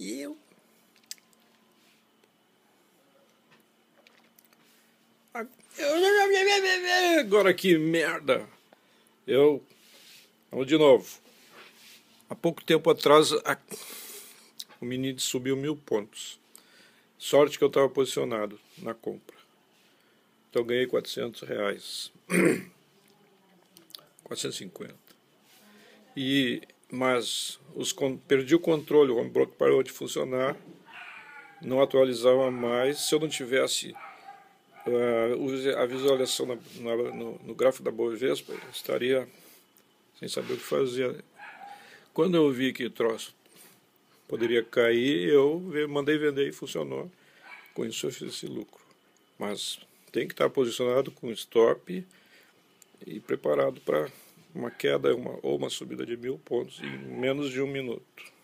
E eu... Agora que merda! Vamos de novo. Há pouco tempo atrás, o menino subiu 1000 pontos. Sorte que eu estava posicionado na compra. Então eu ganhei R$400. 450. Mas perdi o controle, o home broker parou de funcionar, não atualizava mais. Se eu não tivesse a visualização no gráfico da Bovespa, eu estaria sem saber o que fazer. Quando eu vi que o troço poderia cair, eu mandei vender e funcionou. Com isso eu fiz esse lucro. Mas tem que estar posicionado com stop e preparado para uma queda ou uma subida de 1000 pontos em menos de 1 minuto.